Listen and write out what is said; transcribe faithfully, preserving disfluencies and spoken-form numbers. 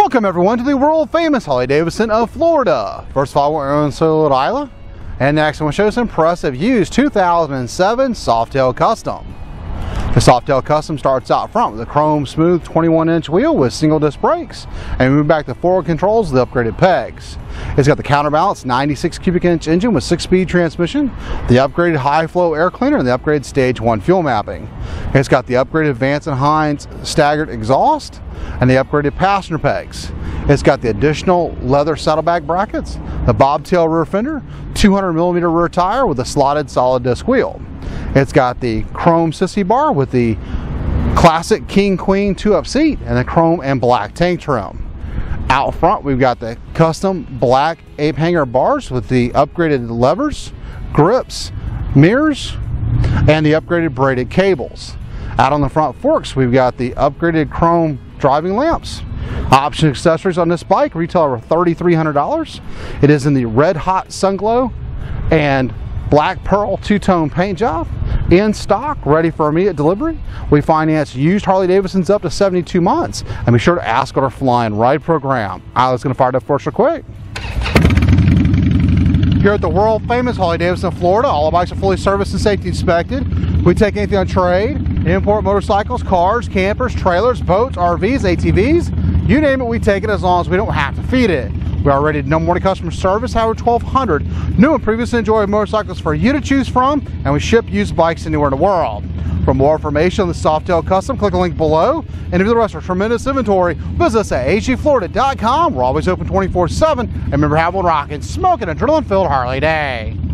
Welcome everyone to the world famous Harley-Davidson of Florida. First of all, we're on Silhouette Island, and next I'm going to show you some impressive used two thousand seven Softail Custom. The Softail Custom starts out front with a chrome smooth twenty-one inch wheel with single disc brakes, and we move back to forward controls with the upgraded pegs. It's got the counterbalance ninety-six cubic inch engine with six speed transmission, the upgraded high flow air cleaner, and the upgraded stage one fuel mapping. It's got the upgraded Vance and Hines staggered exhaust and the upgraded passenger pegs. It's got the additional leather saddlebag brackets, the bobtail rear fender, two hundred millimeter rear tire with a slotted solid disc wheel. It's got the chrome sissy bar with the classic king queen two up seat and the chrome and black tank trim. Out front we've got the custom black ape hanger bars with the upgraded levers, grips, mirrors, and the upgraded braided cables. Out on the front forks we've got the upgraded chrome driving lamps. Option accessories on this bike retail over thirty-three hundred dollars. It is in the red hot sunglow and black pearl two-tone paint job, in stock, ready for immediate delivery. We finance used Harley-Davidsons up to seventy-two months, and be sure to ask on our Flying Ride program. All right, let's gonna fire it up for us real quick. Here at the world famous Harley-Davidson of Florida, all our bikes are fully serviced and safety inspected. We take anything on trade, import motorcycles, cars, campers, trailers, boats, R Vs, A T Vs, you name it, we take it as long as we don't have to feed it. We are rated number one in customer service, Howard twelve hundred. New and previously enjoyed motorcycles for you to choose from, and we ship used bikes anywhere in the world. For more information on the Softail Custom, click the link below. And if the rest of our tremendous inventory, visit us at H G Florida dot com. We're always open twenty-four seven. And remember, have one rockin', smoking, adrenaline-filled Harley day.